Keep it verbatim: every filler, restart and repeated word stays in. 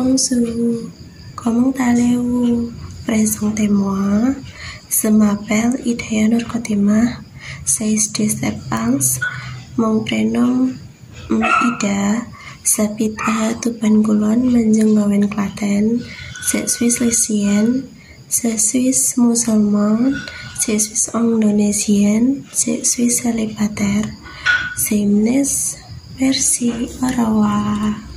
Bonjour, comment allez-vous? Présentez-moi. Je m'appelle Ida Nur Khotimah, j'ai dix-sept ans. Mon prénom Ida, j'habite à Tuban Kulon, Manjung Bawen, Klaten. Je suis lycéenne, je suis musulmane, je suis indonésienne, je suis célibataire. C'est Merci, au revoir.